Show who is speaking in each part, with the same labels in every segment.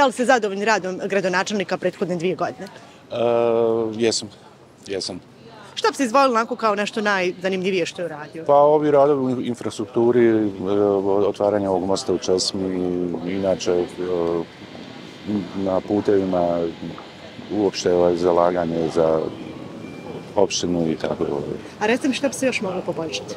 Speaker 1: Da li ste zadovoljni radom gradonačelnika prethodne 2 godine?
Speaker 2: Jesam.
Speaker 1: Što bi se izvolili onako kao nešto najzanimljivije što je uradio?
Speaker 2: Pa ovi radovi u infrastrukturi, otvaranje ovog mosta u Česmi, inače na putevima uopšte zalaganje za opštinu i tako.
Speaker 1: A recimo što bi se još moglo poboljšati?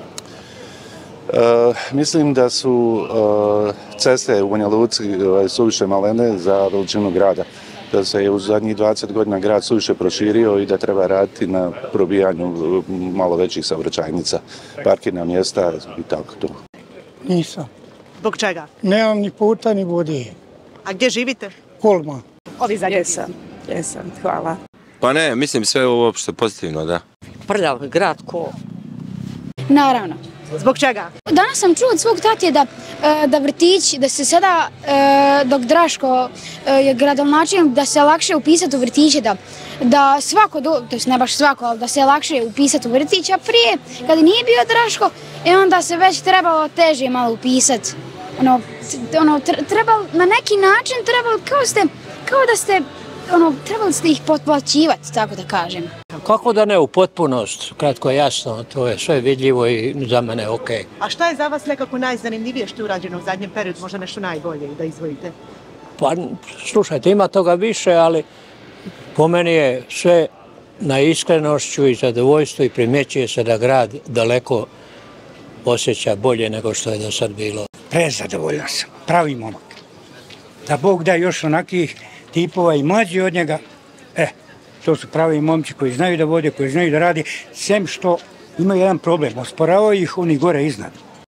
Speaker 2: Mislim da su ceste u Banja Luci suviše malene za veličinu grada. Da se je u zadnjih 20 godina grad suviše proširio i da treba raditi na probijanju malo većih saobraćajnica, parkirna mjesta i tako to.
Speaker 3: Nisam.
Speaker 1: Zbog čega?
Speaker 3: Nemam ni puta ni vode.
Speaker 1: A gdje živite?
Speaker 3: Kolma.
Speaker 1: Ovi zadnji.
Speaker 4: Jesam, hvala.
Speaker 5: Pa ne, mislim sve ovo uopšte pozitivno, da.
Speaker 4: Prljav grad ko...
Speaker 6: Naravno.
Speaker 1: Zbog čega?
Speaker 6: Danas sam čuo od svog tatije da vrtić, da se sada, dok Draško je gradonačelnik, da se lakše upisati u vrtiće, da svako, to jest ne baš svako, ali da se lakše upisati u vrtić, a prije, kada nije bio Draško, onda se već trebalo teže malo upisati. Trebalo, na neki način trebalo, kao da ste, trebali ste ih potplaćivati, tako da kažem.
Speaker 7: Kako da ne, u potpunost, kratko jasno, to je sve vidljivo i za mene ok.
Speaker 1: A šta je za vas nekako najzanimljivije što je urađeno u zadnjem periodu, možda nešto najbolje da izdvojite?
Speaker 7: Pa, slušajte, ima toga više, ali po meni je sve na iskrenošću i zadovoljstvu i primjećuje se da grad daleko osjeća bolje nego što je do sad bilo.
Speaker 3: Prezadovoljan sam, pravi momak. Da Bog da još onakih tipova i mlađi od njega, to su pravi momci koji znaju da vode, koji znaju da rade, sem što imaju jedan problem, osporavaju ih oni gore iznad.